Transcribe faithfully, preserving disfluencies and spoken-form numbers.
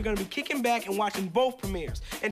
we're gonna be kicking back and watching both premieres. And